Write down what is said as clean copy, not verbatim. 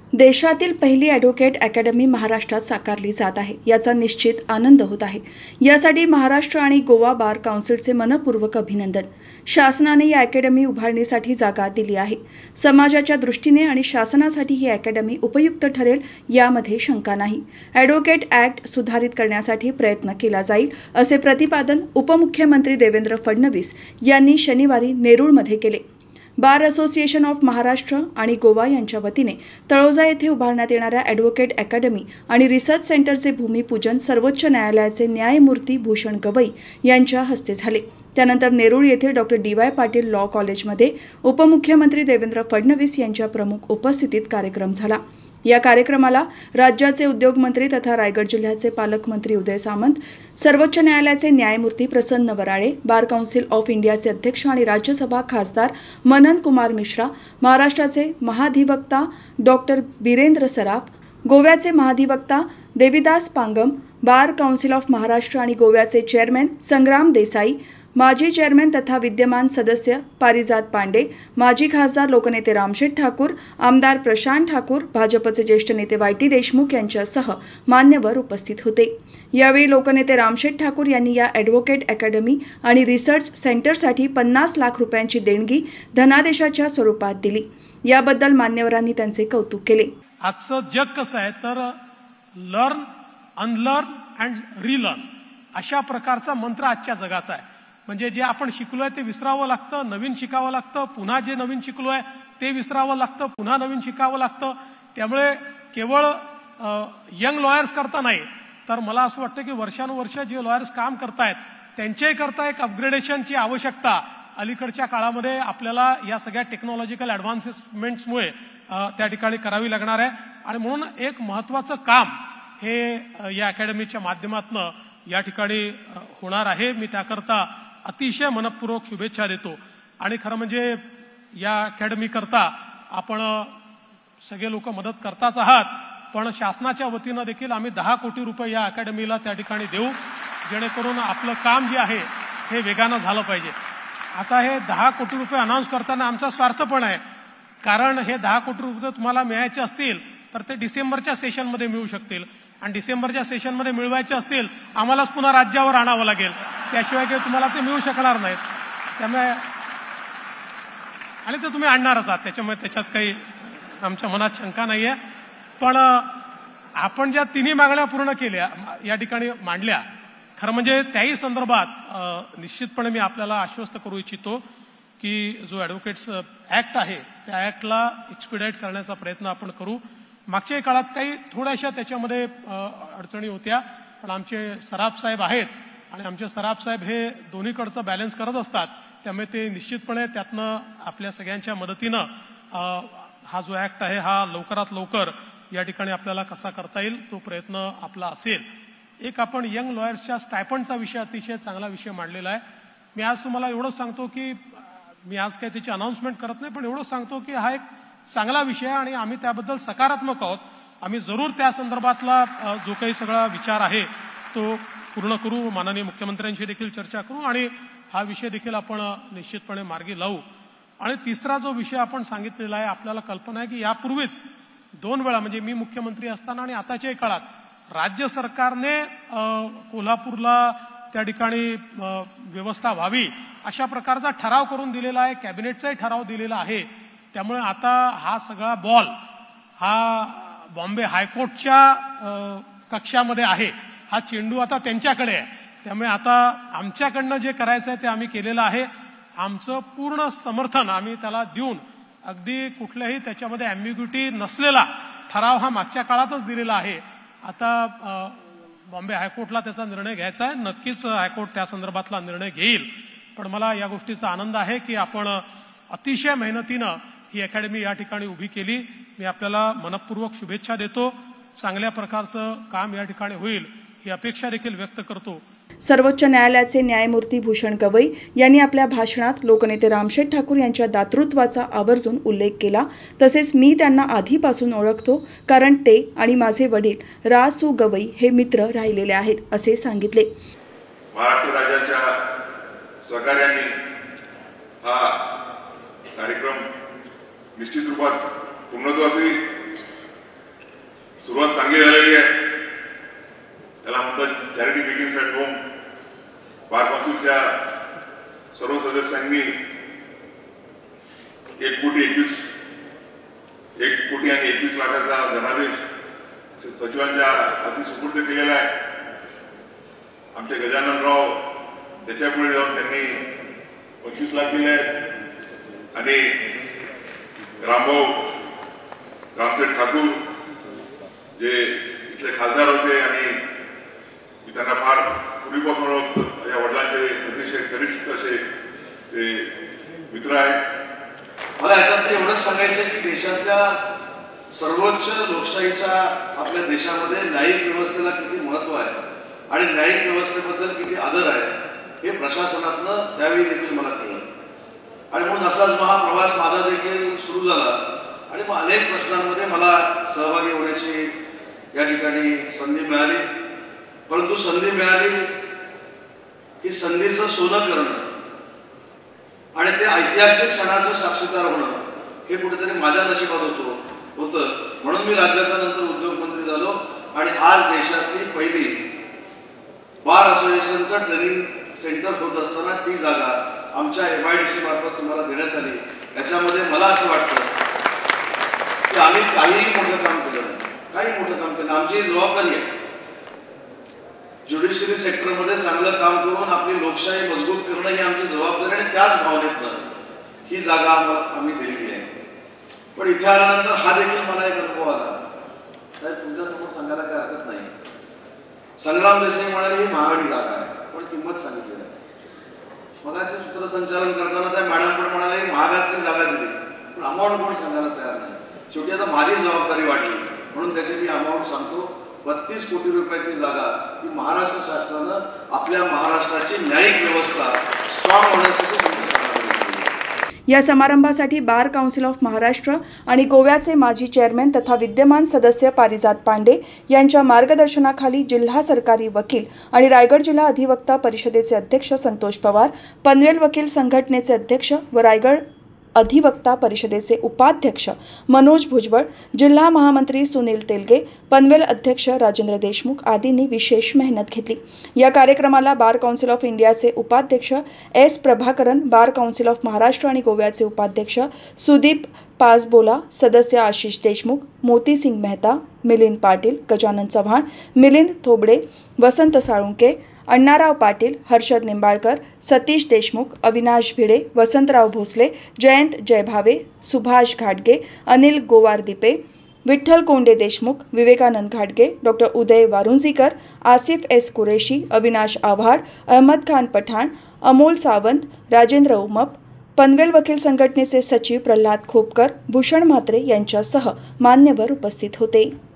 देशातील पहिली advocate academy महाराष्ट्रात साकारली जात आहे, याचा निश्चित आनंद होत आहे। यासाठी महाराष्ट्र आणि गोवा बार काउन्सिलचे मनपूर्वक अभिनंदन। शासनाने या अकॅडमी उभारणीसाठी जागा दिली आहे। समाजाच्या दृष्टीने आणि शासनासाठी ही अकॅडमी उपयुक्त ठरेल यामध्ये शंका नाही। ॲडव्होकेट ॲक्ट सुधारित करण्यासाठी प्रयत्न केला जाईल, असे प्रतिपादन उपमुख्यमंत्री देवेंद्र फडणवीस यांनी शनिवारी नेरूळमध्ये केले। बार असोसिएशन ऑफ महाराष्ट्र आणि गोवा यांच्या वतीने तळोजा येथे उभारण्यात येणाऱ्या ॲडव्होकेट अकॅडमी आणि रिसर्च सेंटरचे भूमिपूजन सर्वोच्च न्यायालयाचे न्यायमूर्ती भूषण गवई यांच्या हस्ते झाले। त्यानंतर नेरूळ येथील डॉ. डी.वाय. पाटील लॉ कॉलेजमध्ये उपमुख्यमंत्री देवेंद्र फडणवीस यांच्या प्रमुख उपस्थितीत कार्यक्रम झाला। या कार्यक्रमाला राज्याचे उद्योग मंत्री तथा रायगड जिल्ह्याचे पालकमंत्री उदय सामंत, सर्वोच्च न्यायालयाचे न्यायमूर्ती प्रसन्न वराळे, बार काउन्सिल ऑफ इंडियाचे अध्यक्ष आणि राज्यसभा खासदार मनन कुमार मिश्रा, महाराष्ट्राचे महाधिवक्ता डॉ. बिरेंद्र सराफ, गोव्याचे महाधिवक्ता Devidas Pangam, bar council of Maharashtra आणि गोव्याचे चेअरमॅन संग्राम देसाई, माजी चेअरमॅन तथा विद्यमान सदस्य पारिजात पांडे, माजी खासदार लोकनेते रामशेठ ठाकूर, आमदार प्रशांत ठाकूर, भाजपचे ज्येष्ठ नेते वाय.टी. देशमुख यांच्यासह मान्यवर उपस्थित होते। यावेळी लोकनेते रामशेठ ठाकूर यांनी या ॲडव्होकेट अकॅडमी आणि रिसर्च सेंटरसाठी 50 लाख रुपयांची देणगी धनादेशाच्या स्वरूपात दिली। याबद्दल मान्यवरांनी त्यांचे कौतुक केले। आजचं जग कसं आहे तर लर्न, अनलर्न अँड रिलर्न अशा प्रकारचा मंत्र आजच्या जगाचा आहे। म्हणजे जे आपण शिकलोय ते विसरावं लागतं, नवीन शिकावं लागतं, पुन्हा जे नवीन शिकलोय ते विसरावं लागतं, पुन्हा नवीन शिकावं लागतं। त्यामुळे केवळ यंग लॉयर्स करता नाही तर मला असं वाटतं की वर्षानुवर्ष जे लॉयर्स काम करतायत त्यांच्याही करता एक अपग्रेडेशनची आवश्यकता अलीकडच्या काळामध्ये आपल्याला या सगळ्या टेक्नॉलॉजिकल ॲडव्हान्सेसमेंट्समुळे त्या ठिकाणी करावी लागणार आहे। आणि म्हणून एक महत्त्वाचं काम हे या अकॅडमीच्या माध्यमातून या ठिकाणी होणार आहे। मी त्याकरता अतिशय मनपूर्वक शुभेच्छा देतो। आणि खरं म्हणजे या अकॅडमी करता आपण सगळे लोक मदत करताच आहात, पण शासनाच्या वतीनं देखील आम्ही 10 कोटी रुपये या अकॅडमीला त्या ठिकाणी देऊ, जेणेकरून आपलं काम जे आहे हे वेगानं झालं पाहिजे। आता हे 10 कोटी रुपये अनाऊन्स करताना आमचा स्वार्थ पण आहे, कारण हे 10 कोटी रुपये तुम्हाला मिळायचे असतील तर ते डिसेंबरच्या सेशनमध्ये मिळू शकतील, आणि डिसेंबरच्या सेशनमध्ये मिळवायचे असतील आम्हालाच पुन्हा राज्यावर आणावं लागेल, त्याशिवाय काही तुम्हाला ते मिळू शकणार नाहीत। त्यामुळे आणि ते तुम्ही आणणारच आहात, त्याच्यामुळे त्याच्यात काही आमच्या मनात शंका नाही आहे। पण आपण ज्या तिन्ही मागण्या पूर्ण केल्या या ठिकाणी मांडल्या, खरं म्हणजे त्याही संदर्भात निश्चितपणे मी आपल्याला आश्वस्त करू इच्छितो की जो ॲडव्होकेट्स ॲक्ट आहे त्या ॲक्टला एक्सपिडाईट करण्याचा प्रयत्न आपण करू। मागच्या काळात काही थोड्याशा त्याच्यामध्ये अडचणी होत्या, पण आमचे सराफ साहेब आहेत आणि आमचे सराफ साहेब हे दोन्हीकडचं बॅलन्स करत असतात, त्यामुळे ते निश्चितपणे त्यातनं आपल्या सगळ्यांच्या मदतीनं हा जो ॲक्ट आहे हा लवकरात लवकर या ठिकाणी आपल्याला कसा करता येईल तो प्रयत्न आपला असेल। एक आपण यंग लॉयर्सच्या स्टायपंडचा विषय अतिशय चांगला विषय मांडलेला आहे। मी आज तुम्हाला एवढंच सांगतो की मी आज काही त्याची अनाउन्समेंट करत नाही, पण एवढंच सांगतो की हा एक चांगला विषय आहे आणि आम्ही त्याबद्दल सकारात्मक आहोत। आम्ही जरूर त्या संदर्भातला जो काही सगळा विचार आहे तो पूर्ण करू, माननीय मुख्यमंत्र्यांशी देखील चर्चा करू आणि हा विषय देखील आपण निश्चितपणे मार्गी लावू। आणि तिसरा जो विषय आपण सांगितलेला आहे, आपल्याला कल्पना आहे की यापूर्वीच 2 वेळा म्हणजे मी मुख्यमंत्री असताना आणि आताच्याही काळात राज्य सरकारने कोल्हापूरला त्या ठिकाणी व्यवस्था व्हावी अशा प्रकारचा ठराव करून दिलेला आहे, कॅबिनेटचाही ठराव दिलेला आहे। त्यामुळे आता हा सगळा बॉल हा बॉम्बे हायकोर्टच्या कक्षामध्ये आहे, हा चेंडू आता त्यांच्याकडे आहे। त्यामुळे आता आमच्याकडनं जे करायचं आहे ते आम्ही केलेलं आहे। आमचं पूर्ण समर्थन आम्ही त्याला देऊन अगदी कुठल्याही त्याच्यामध्ये ॲम्बिग्युटी नसलेला ठराव हा मागच्या काळातच दिलेला आहे। आता बॉम्बे हायकोर्टला त्याचा निर्णय घ्यायचा आहे, नक्कीच हायकोर्ट त्या संदर्भातला निर्णय घेईल। पण मला या गोष्टीचा आनंद आहे की आपण अतिशय मेहनतीनं ही अकॅडमी या ठिकाणी उभी केली। मी आपल्याला मनपूर्वक शुभेच्छा देतो, चांगल्या प्रकारचं काम या ठिकाणी होईल ही अपेक्षा देखील व्यक्त करतो। सर्वोच्च न्यायालयाचे न्यायमूर्ती भूषण गवई यांनी आपल्या भाषणात लोकनेते रामशेठ ठाकूर यांच्या दातृत्वाचा आवर्जून उल्लेख केला। तसेच मी त्यांना आधीपासून ओळखतो, कारण ते आणि माझे वडील रा.सु. गवई हे मित्र राहिलेले आहेत, असे सांगितले। महाराष्ट्र राज्याच्या सहकार्याने हा कार्यक्रम निश्चित रूपात पूर्णत्वास येईल सुरुवात चांगली झालेली आहे. त्याला म्हणतात charity begins at home. Bar काउन्सिलच्या सर्व सदस्यांनी 1,21,21 लाखाचा धनादेश सचिवांच्या हाती सुपूर्द केलेला आहे. आमचे गजाननराव त्याच्यापुढे जाऊन त्यांनी 25 लाख दिले आहेत आणि रामसेठ ठाकूर जे इथले खासदार होते आणि मी त्यांना फार पूर्वीपासून ओळखतो. माझ्या वडिलांचे अतिशय कनिष्ठ असे ते मित्र आहेत. मला याच्यात एवढंच सांगायचं की देशातल्या सर्वोच्च लोकशाहीच्या आपल्या देशामध्ये न्यायिक व्यवस्थेला किती महत्त्व आहे आणि न्यायिक व्यवस्थेबद्दल किती आदर आहे हे प्रशासनातनं त्यावेळी देखील मला कळलं. आणि म्हणून असाच महाप्रवास माझा देखील सुरू झाला आणि मग अनेक प्रश्नांमध्ये मला सहभागी होण्याची या ठिकाणी संधी मिळाली. परंतु संधी मिळाली की संधीचं सोनं करणं आणि ते ऐतिहासिक क्षणाचं साक्षीदार होणं हे कुठेतरी माझ्या नशिबात होतं. म्हणून मी राज्याचा नंतर उद्योगमंत्री झालो आणि आज देशातली पहिली बार असोसिएशनचं ट्रेनिंग सेंटर होत असताना ती जागा आमच्या MIDC मार्फत तुम्हाला देण्यात आली. याच्यामध्ये मला असं वाटतं की आम्ही काही मोठं काम केलं नाही, आमची जबाबदारी आहे. ज्युडिशरी सेक्टरमध्ये चांगलं काम करून आपली लोकशाही मजबूत करणं ही आमची जबाबदारी आणि त्याच भावनेतनं ही जागा आम्ही दिलेली आहे. पण इथे आल्यानंतर हा देखील मला एक अनुभव आला. साहेब तुमच्यासमोर सांगायला काही हरकत नाही. संग्राम देसाई म्हणाले ही महागडी जागा आहे पण किंमत सांगितली आहे. मग असे सूत्रसंचालन करताना त्या मॅडम पण म्हणाले महागातली जागा दिली पण अमाऊंट कोणी सांगायला तयार नाही. शेवटी आता माझी जबाबदारी वाटली म्हणून त्याची मी अमाऊंट सांगतो. 32 कोटी रुपयाची जागा ही महाराष्ट्र शासनानं आपल्या महाराष्ट्राची न्यायिक व्यवस्था स्ट्रॉंग होण्यासाठी. या समारंभासाठी बार काउन्सिल ऑफ महाराष्ट्र आणि गोव्याचे माजी चेअरमॅन तथा विद्यमान सदस्य पारिजात पांडे यांच्या मार्गदर्शनाखाली जिल्हा सरकारी वकील आणि रायगड जिल्हा अधिवक्ता परिषदेचे अध्यक्ष संतोष पवार, पनवेल वकील संघटनेचे अध्यक्ष व रायगड अधिवक्ता परिषदेचे उपाध्यक्ष मनोज भुजबळ, जिल्हा महामंत्री सुनील तेलगे, पनवेल अध्यक्ष राजेंद्र देशमुख आदींनी विशेष मेहनत घेतली. या कार्यक्रमाला बार काउन्सिल ऑफ इंडियाचे उपाध्यक्ष S. Prabhakaran, bar council of Maharashtra आणि गोव्याचे उपाध्यक्ष सुदीप पासबोला, सदस्य आशिष देशमुख, मोतीसिंग मेहता, मिलिंद पाटील, गजानन चव्हाण, मिलिंद थोबडे, वसंत साळुंके, अण्णाराव पाटील, हर्षद निंबाळकर, सतीश देशमुख, अविनाश भिडे, वसंतराव भोसले, जयंत जयभावे, सुभाष घाटगे, अनिल गोवारदीपे, विठ्ठल कोंडे देशमुख, विवेकानंद घाटगे, डॉक्टर उदय वारुंजीकर, आसिफ S. कुरेशी, अविनाश आव्हाड, अहमद खान पठाण, अमोल सावंत, राजेंद्र उमप, पनवेल वकील संघटनेचे सचिव प्रल्हाद खोपकर, भूषण म्हात्रे यांच्यासह मान्यवर उपस्थित होते.